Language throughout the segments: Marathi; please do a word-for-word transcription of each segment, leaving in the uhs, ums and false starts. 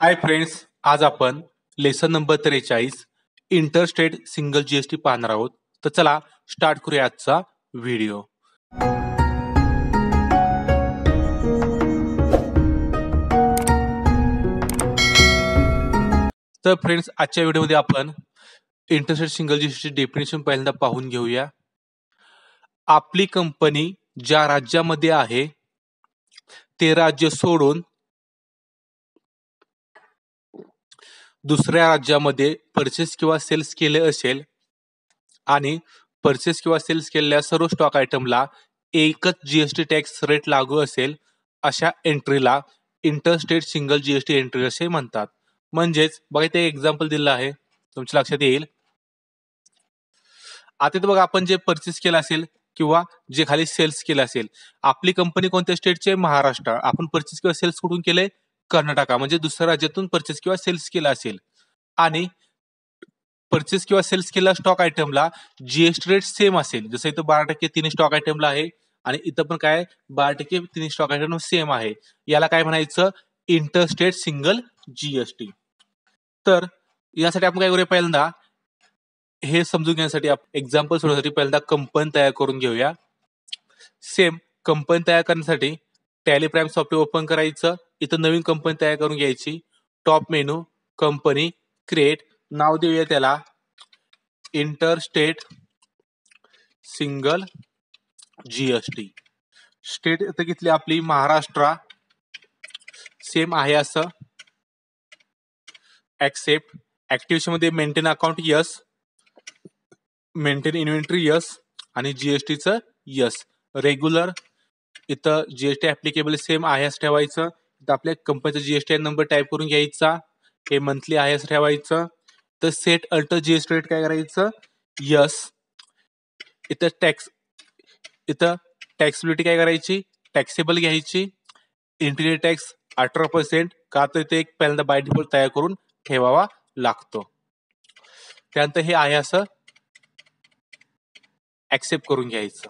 हाय फ्रेंड्स, आज आपण लेसन नंबर त्रेचाळीस इंटरस्टेट सिंगल जीएसटी पाहणार आहोत. तर चला स्टार्ट करूया आजचा व्हिडिओ. तर फ्रेंड्स, आजच्या व्हिडिओमध्ये आपण इंटरस्टेट सिंगल जीएसटी डेफिनेशन पहिल्यांदा पाहून घेऊया. आपली कंपनी ज्या राज्यामध्ये आहे ते राज्य सोडून दुसऱ्या राज्यामध्ये परचेस किंवा सेल्स केले असेल आणि परचेस किंवा सेल्स केलेल्या सर्व स्टॉक आयटमला एकच जीएसटी टॅक्स रेट लागू असेल अशा एंट्रीला इंटरस्टेट सिंगल जीएसटी एंट्री असे म्हणतात. म्हणजेच बघा इथे एक्झाम्पल दिलं आहे, तुमच्या लक्षात येईल. आता इथे बघा आपण जे परचेस केलं असेल किंवा जे खाली सेल्स केलं असेल, आपली कंपनी कोणत्या स्टेटचे? महाराष्ट्र. आपण परचेस किंवा सेल्स कुठून केले? कर्नाटका. म्हणजे दुसऱ्या राज्यातून परचेस किंवा सेल्स केला असेल आणि परचेस किंवा सेल्स केलेल्या स्टॉक आयटमला जीएसटी रेट सेम असेल. जसं इथं बारा टक्के तिन्ही स्टॉक आयटमला आहे आणि इथं पण काय बारा टक्के तिन्ही स्टॉक आयटम सेम आहे. याला काय म्हणायचं? Interstate single GST. तर यासाठी आपण काय करूया, पहिल्यांदा हे समजून घेण्यासाठी एक्झाम्पल सोडवण्यासाठी पहिल्यांदा कंपनी तयार करून घेऊया. सेम कंपनी तयार करण्यासाठी टॅली प्राइम सॉफ्टवेअर ओपन करायचं. इथं नवीन कंपनी तयार करून घ्यायची. टॉप मेनू, कंपनी, क्रिएट, नाव देऊया त्याला इंटरस्टेट सिंगल जीएसटी. स्टेट इथं घेतली आपली महाराष्ट्र, सेम आहे असं. ऍक्सेप्ट. ऍक्टिव्हेशन मध्ये maintain account yes, maintain inventory yes आणि जीएसटीचं यस. रेग्युलर इथं जीएसटी ऍप्लिकेबल सेम आहे असं ठेवायचं. इथं आपल्या कंपनीचा जीएसटी नंबर टाईप करून घ्यायचा. हे मंथली आहे असं ठेवायचं. तर सेट अल्टर जीएसटी रेट काय करायचं? यस. इथं टॅक्स इथं टॅक्सिबिलिटी काय करायची? टॅक्सेबल घ्यायची. इंटिरियर टॅक्स अठरा पर्सेंट का तर ते एक पहिल्यांदा बाय डिफॉल्ट तयार करून ठेवावा लागतो. त्यानंतर हे आहे असं ऍक्सेप्ट करून घ्यायचं.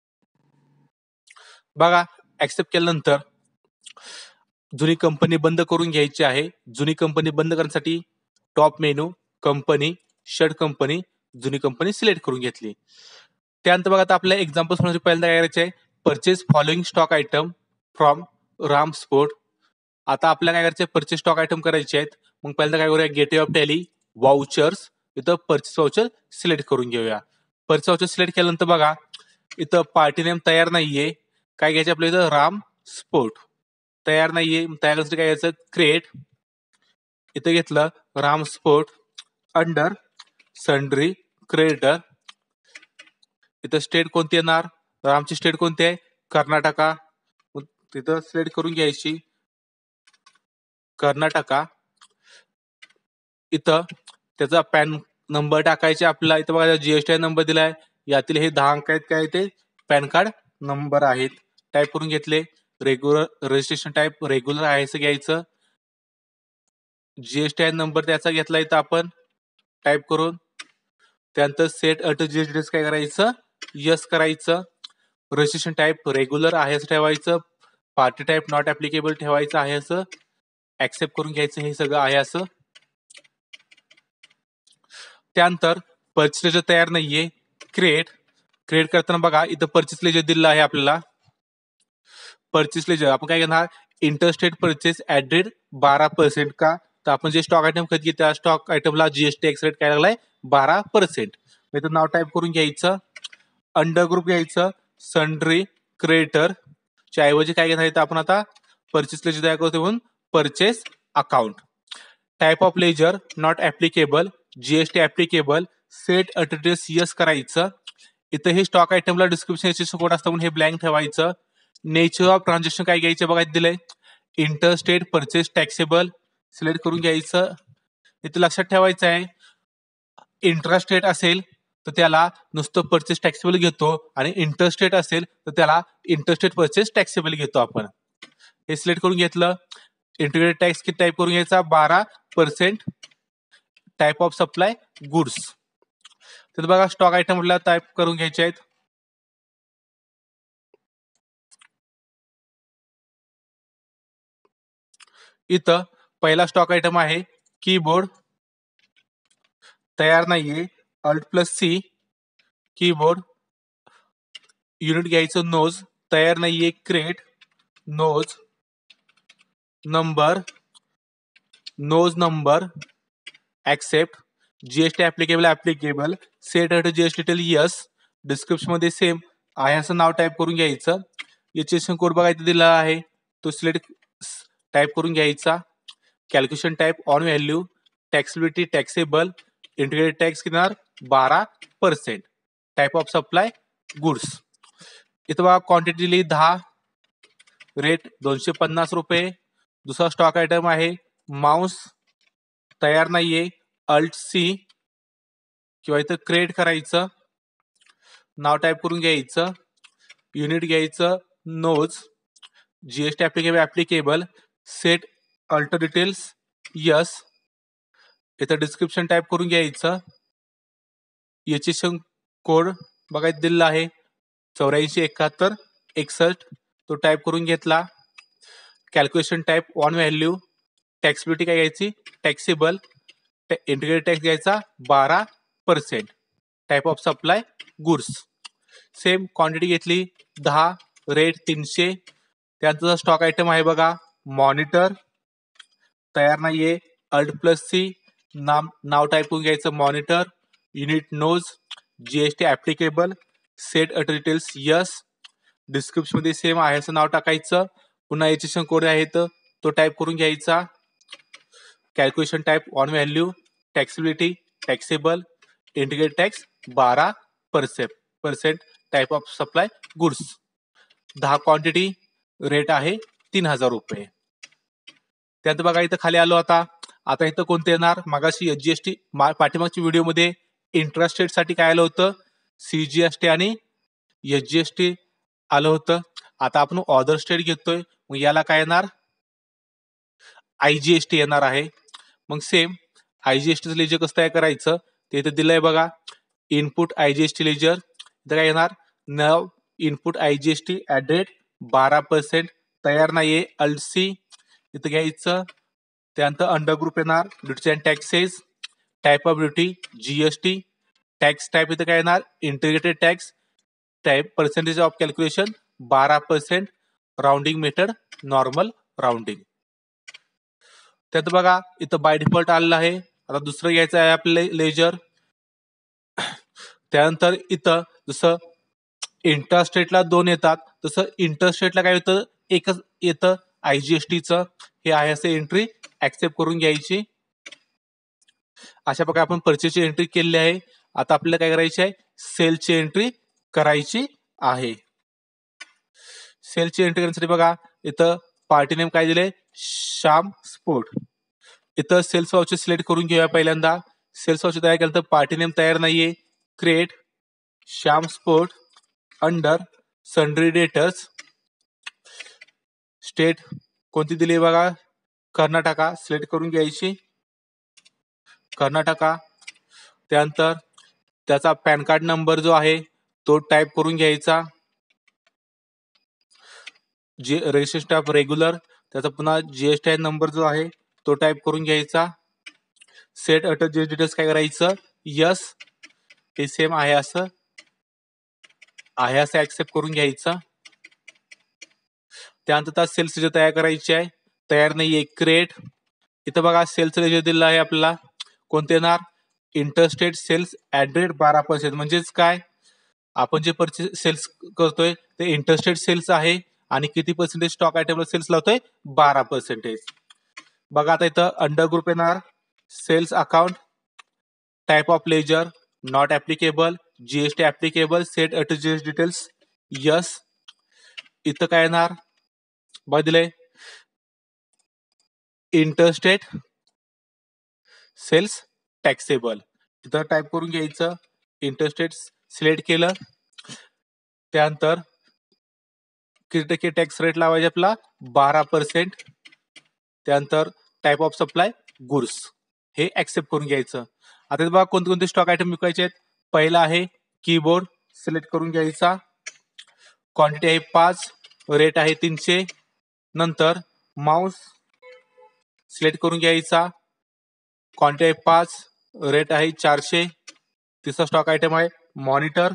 बघा ऍक्सेप्ट केल्यानंतर जुनी कंपनी बंद करून घ्यायची आहे. जुनी कंपनी बंद करण्यासाठी top menu, company, shut company, जुनी कंपनी सिलेक्ट करून घेतली. त्यानंतर बघा आता आपल्या एक्झाम्पल सोडवण्यासाठी पहिल्यांदा काय करायचं आहे? Purchase following stock item from Ram sport. आता आपल्याला काय करायचं? परचेस स्टॉक आयटम करायचे आहेत. मग पहिल्यांदा काय करूया? Gateway of Tally, vouchers. इथं परचेस वाउचर सिलेक्ट करून घेऊया. परचेस वाउचर सिलेक्ट केल्यानंतर बघा इथं पार्टी नेम तयार नाहीये. काय घ्यायचं आपल्या इथं? राम स्पोर्ट. तयार नाहीये, तयार करण्यासाठी काय घ्यायचं? क्रिएट. इथं घेतलं Ram sport under sundry creditor. इथं स्टेट कोणती येणार? रामची स्टेट कोणती आहे? कर्नाटका. तिथं सिलेक्ट करून घ्यायची कर्नाटका. इथं त्याचा पॅन नंबर टाकायचा आपला. इथं बघा जीएसटी नंबर दिलाय. यातील हे दहा अंक आहेत, काय ते पॅन कार्ड नंबर आहेत. टाईप करून घेतले. रेग्युलर रजिस्ट्रेशन टाईप रेग्युलर आहे असं घ्यायचं. जीएसटी नंबर त्याचा घेतला इथं आपण टाईप करून. त्यानंतर सेट अल्टर जीएसटी काय करायचं? यस करायचं. रजिस्ट्रेशन टाईप रेग्युलर आहे असं ठेवायचं. पार्टी टाईप नॉट ऍप्लिकेबल ठेवायचं आहे असं. ऍक्सेप्ट करून घ्यायचं. हे सगळं आहे असं. त्यानंतर परचेस लेजर तयार नाहीये. क्रिएट. क्रिएट करताना बघा इथं परचेस लेजर दिलेलं आहे आपल्याला. परचेस लेजर आपण काय घेणार? इंटरस्टेट परचेस ऍट रेट बारा पर्सेंट का तर आपण जे स्टॉक आयटम खरेदी त्या स्टॉक आयटमला जीएसटी एक्स रेट काय लागलाय? बारा पर्सेंट. इथं नाव टाईप करून घ्यायचं. अंडर ग्रुप घ्यायचं. सन्ड्री क्रेडिटर च्या ऐवजी काय घेणार इथं आपण आता परचेस लेजर तयार करतो म्हणून purchase account. Type of ledger not applicable, GST applicable. Set alternative yes करायचं. इथं हे स्टॉक आयटमला डिस्क्रिप्शन याची कोड असतं म्हणून हे ब्लँक ठेवायचं. नेचर ऑफ ट्रान्झॅक्शन काय घ्यायचं बघा दिलंय. इंटरस्टेट परचेस टॅक्सेबल सिलेक्ट करून घ्यायचं. इथं लक्षात ठेवायचं आहे इंट्रास्टेट असेल तर त्याला नुसतं परचेस टॅक्सेबल घेतो आणि इंटरस्टेट असेल तर त्याला इंटरस्टेट परचेस टॅक्सेबल घेतो आपण. हे सिलेक्ट करून घेतलं. इंटिग्रेटेड टॅक्स किती टाईप करून घ्यायचा? बारा percent. Type of supply goods. तर बघा स्टॉक आयटम म्हटलं टाईप करून घ्यायचे आहेत. इथं पहिला स्टॉक आयटम आहे कीबोर्ड, तयार नाहीये, alt plus C, keyboard, unit घ्यायचं नोज, तयार नाहीये, create, nos number, nos number, accept, GST applicable applicable, set अट जीएसटी टेल यस, डिस्क्रिप्शन मध्ये सेम आहे असं नाव टाईप करून घ्यायचं. एचएसएन कोड बघा इथे दिला आहे, तो सिलेक्ट टाईप करून घ्यायचा. Calculation type on value, taxability taxable, integrated tax किनार बारा percent, type of supply goods. इथं बघा क्वांटिटी दिली दहा, रेट दोनशे पन्नास रुपये. दुसरा स्टॉक आयटम आहे माउस, तयार नाहीये, अल्ट सी किंवा इथं क्रिएट करायचं, नाव टाईप करून घ्यायचं, युनिट घ्यायचं nos, GST applicable applicable, set alter details yes, इथं डिस्क्रिप्शन टाईप करून घ्यायचं. एचएसएन कोड बघायला दिलेला आहे चौऱ्याऐंशी एकाहत्तर एकसष्ट, तो टाईप करून घेतला. Calculation type on value, taxability काय घ्यायची टॅक्सेबल, इंटिग्रेटेड टॅक्स घ्यायचा बारा percent, type of supply goods. Same quantity घेतली दहा, रेट तीनशे. त्यानंतर स्टॉक आयटम आहे बघा मॉनिटर, तयार नाहीये, अल्ट प्लस सी, नाम नाव टाईप करून घ्यायचं monitor, unit nos, GST applicable, set अट डिटेल्स यस, डिस्क्रिप्शन मध्ये सेम आहे असं नाव टाकायचं. पुन्हा एचएसएन कोड आहे तो टाईप करून घ्यायचा. Calculation type on value, taxability taxable, integrated tax बारा percent percent type of supply goods. दहा क्वांटिटी, रेट आहे तीन हजार रुपये. त्यात बघा इथं खाली आलो आता. आता इथं कोणते येणार, मागाशी एचजीएसटी पाठीमागच्या व्हिडिओमध्ये इंटरेस्ट रेट साठी काय आलं होतं, सीजीएसटी आणि एचजीएसटी आलं होतं. आता आपण ऑदर स्टेट घेतोय, मग याला काय येणार आयजीएसटी येणार आहे. मग सेम आयजीएसटी लेजर कसं तयार करायचं ते इथं दिलंय बघा. इनपुट आयजीएसटी लेजर, इथं काय येणार नव इनपुट आयजीएसटी ऍट रेट बारा पर्सेंट, तयार नाहीये, अल्ट सी इथं घ्यायचं. त्यानंतर अंडर ग्रुप येणार duties and taxes, type of duty GST, tax type इथं काय येणार integrated tax, type percentage of calculation बारा percent, rounding method normal rounding. त्यात बघा इथं बाय डिफॉल्ट आलेलं आहे. आता दुसरं घ्यायचं आहे आपले लेजर. त्यानंतर इथं जसं इंटरस्टेटला दोन येतात तसं इंटरस्टेटला काय होतं एकच येतं आयजीएसटीचं. हे आहे असे एंट्री ऍक्सेप्ट करून घ्यायची. अशा प्रकारे आपण परचेसची एंट्री केलेली आहे. आता आपल्याला काय करायची आहे सेलची एंट्री करायची आहे. सेलची एंट्री करण्यासाठी बघा इथं पार्टी नेम काय दिले श्याम स्पोर्ट. इथं सेल्स वाउचर सिलेक्ट करून घेऊया. पहिल्यांदा सेल्स वाउचर तयार केलं तर पार्टी नेम तयार नाहीये, create Shyam sport, under sundry debtors, state कोणती दिली बघा कर्नाटका, सिलेक्ट करून घ्यायची कर्नाटका. त्यानंतर त्याचा पॅन कार्ड नंबर जो आहे तो टाईप करून घ्यायचा. जे रजिस्ट्रेशन टाईप रेग्युलर, त्याचा पुन्हा जीएसटी नंबर जो आहे तो टाईप करून घ्यायचा. सेट अट जीएस डिटेल्स काय करायचं यस, हे सेम आहे असं आहे असं ऍक्सेप्ट करून घ्यायचं. त्यानंतर त्या सेल्स लेजर तयार करायची आहे, तयार नाहीये, क्रिएट. इथं बघा सेल्स लेजर दिलं आहे आपल्याला कोणते येणार इंटरस्टेट सेल्स ऍट रेट बारा पर्सेंट. म्हणजेच काय आपण जे परचेस सेल्स करतोय ते इंटरस्टेट सेल्स आहे आणि किती पर्सेंटेज स्टॉक आयटमला सेल्स लावतोय बारा पर्सेंटेज. बघा आता इथं अंडर ग्रुप येणार sales account, type of ledger not applicable, GST applicable, set at GS details yes. इथं काय येणार बदले इंटरस्टेट सेल्स टॅक्सेबल, इथं टाईप करून घ्यायचं. इंटरस्टेट सिलेक्ट केलं, त्यानंतर किती टक्के टॅक्स रेट लावायचे आपला बारा पर्सेंट. त्यानंतर टाईप ऑफ सप्लाय गुड्स हे ऍक्सेप्ट करून घ्यायचं. आता बघा कोणते कोणते स्टॉक आयटम विकायचे आहेत. पहिला आहे कीबोर्ड, सिलेक्ट करून घ्यायचा. क्वांटिटी आहे पाच, रेट आहे तीनशे. नंतर माउस सिलेक्ट करून घ्यायचा. क्वांटिटी आहे पाच, रेट आहे चारशे. तिसरा स्टॉक आयटम आहे मॉनिटर,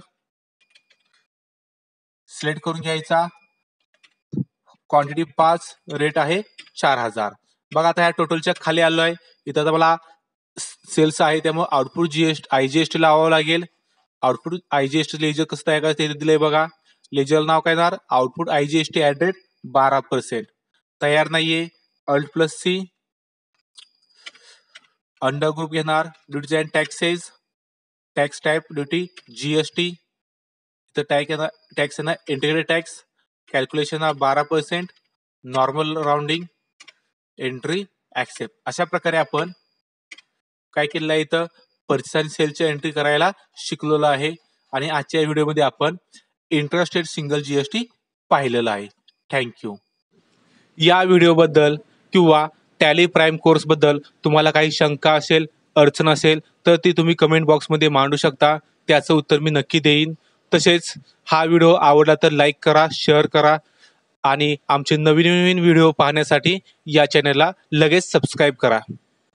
सिलेक्ट करून घ्यायचा. क्वांटिटी पाच, रेट आहे चार हजार. बघा आता ह्या टोटलच्या खाली आलो आहे. इथं आता मला सेल्स आहे त्यामुळे आउटपुट जीएसटी आयजीएसटी लावावं लागेल. आउटपुट आयजीएसटी लेजर कसं तयार करायचं ते दिलंय बघा. लेजर नाव काय येणार, आउटपुट आयजीएसटी ऍट रेट बारा पर्सेंट. तयार नाहीये, alt plus C. Under group घेणार, duties and taxes, tax type duty GST. इथं टॅक्स येणार, टॅक्स येणार इंटिग्रेटेड टॅक्स. कॅल्क्युलेशन हा बारा percent, normal rounding, entry accept. अशा प्रकारे आपण काय केलेलं आहे, इथं परचेस आणि सेलची एंट्री करायला शिकलेलो आहे. आणि आजच्या व्हिडिओमध्ये आपण इंट्रास्टेट सिंगल जीएसटी पाहिलेलं आहे. थँक्यू. या व्हिडिओबद्दल किंवा टॅली प्राईम कोर्स बद्दल तुम्हाला काही शंका असेल, अडचण असेल तर ती तुम्ही कमेंट बॉक्समध्ये मांडू शकता. त्याचं उत्तर मी नक्की देईन. तसेच हा व्हिडिओ आवडला तर लाईक करा, शेअर करा आणि आमचे नवीन नवीन व्हिडिओ पाहण्यासाठी या चॅनलला लगेच सबस्क्राईब करा.